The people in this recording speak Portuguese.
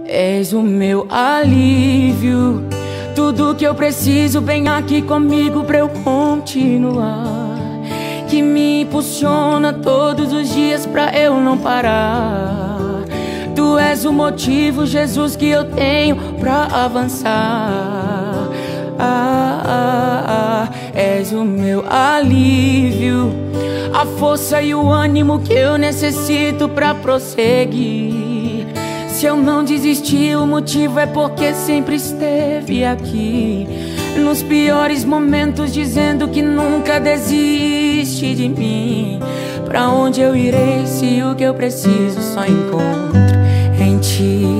És o meu alívio, tudo que eu preciso, vem aqui comigo pra eu continuar. Que me impulsiona todos os dias pra eu não parar. Tu és o motivo, Jesus, que eu tenho pra avançar. És o meu alívio, a força e o ânimo que eu necessito pra prosseguir. Se eu não desisti, o motivo é porque sempre esteve aqui, nos piores momentos, dizendo que nunca desiste de mim. Pra onde eu irei se o que eu preciso só encontro em ti?